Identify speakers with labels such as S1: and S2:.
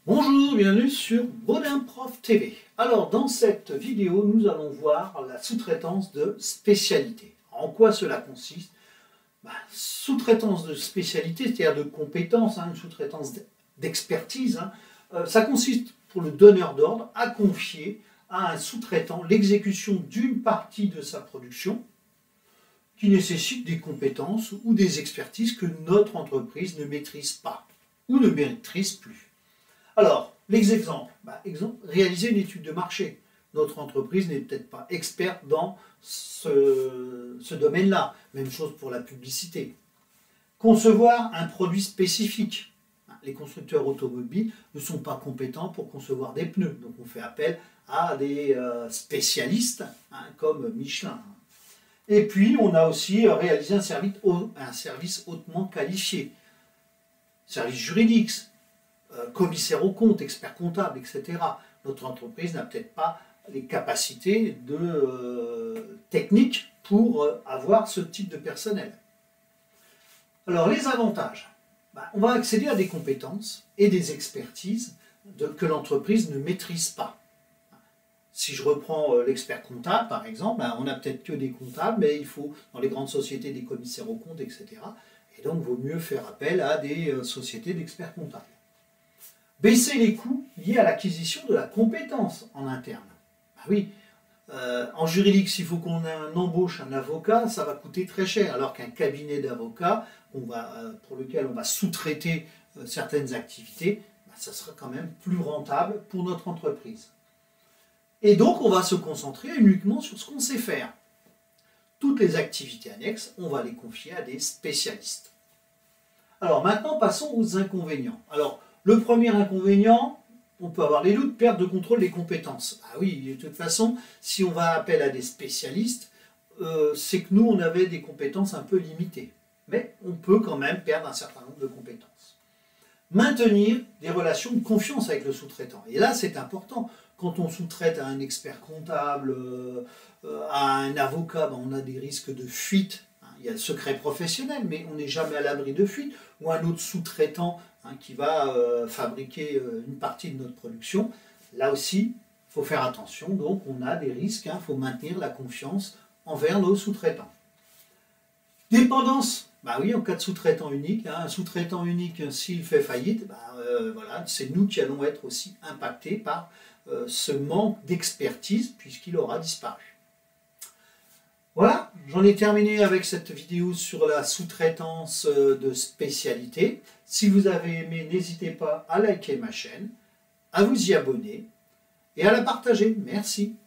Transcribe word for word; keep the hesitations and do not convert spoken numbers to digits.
S1: Bonjour, bienvenue sur Baudin Prof T V. Alors dans cette vidéo, nous allons voir la sous-traitance de spécialité. En quoi cela consiste? bah, Sous-traitance de spécialité, c'est-à-dire de compétences, hein, une sous-traitance d'expertise, hein, euh, ça consiste pour le donneur d'ordre à confier à un sous-traitant l'exécution d'une partie de sa production qui nécessite des compétences ou des expertises que notre entreprise ne maîtrise pas ou ne maîtrise plus. Alors, l'exemple, bah, exemple, réaliser une étude de marché. Notre entreprise n'est peut-être pas experte dans ce, ce domaine-là. Même chose pour la publicité. Concevoir un produit spécifique. Les constructeurs automobiles ne sont pas compétents pour concevoir des pneus. Donc on fait appel à des euh, spécialistes hein, comme Michelin. Et puis on a aussi réalisé un service, un service hautement qualifié. Service juridique, commissaire aux comptes, expert comptable, et cetera. Notre entreprise n'a peut-être pas les capacités de, euh, techniques pour euh, avoir ce type de personnel. Alors les avantages, bah, on va accéder à des compétences et des expertises de, que l'entreprise ne maîtrise pas. Si je reprends euh, l'expert comptable par exemple, bah, on n'a peut-être que des comptables, mais il faut dans les grandes sociétés des commissaires aux comptes, et cetera. Et donc il vaut mieux faire appel à des euh, sociétés d'experts comptables. Baisser les coûts liés à l'acquisition de la compétence en interne. Ben oui, euh, en juridique, s'il faut qu'on embauche un avocat, ça va coûter très cher, alors qu'un cabinet d'avocats euh, pour lequel on va sous-traiter euh, certaines activités, ben ça sera quand même plus rentable pour notre entreprise. Et donc, on va se concentrer uniquement sur ce qu'on sait faire. Toutes les activités annexes, on va les confier à des spécialistes. Alors maintenant, passons aux inconvénients. Alors, le premier inconvénient, on peut avoir des doutes, perte de contrôle des compétences. Ah oui, de toute façon, si on va appel à des spécialistes, euh, c'est que nous, on avait des compétences un peu limitées. Mais on peut quand même perdre un certain nombre de compétences. Maintenir des relations de confiance avec le sous-traitant. Et là, c'est important. Quand on sous-traite à un expert comptable, euh, à un avocat, ben, on a des risques de fuite. Il y a le secret professionnel, mais on n'est jamais à l'abri de fuite. Ou un autre sous-traitant hein, qui va euh, fabriquer euh, une partie de notre production. Là aussi, il faut faire attention. Donc, on a des risques. Il hein, faut maintenir la confiance envers nos sous-traitants. Dépendance. Bah oui, en cas de sous-traitant unique, hein, un sous-traitant unique, s'il fait faillite, bah, euh, voilà, c'est nous qui allons être aussi impactés par euh, ce manque d'expertise puisqu'il aura disparu. Voilà, j'en ai terminé avec cette vidéo sur la sous-traitance de spécialité. Si vous avez aimé, n'hésitez pas à liker ma chaîne, à vous y abonner et à la partager. Merci.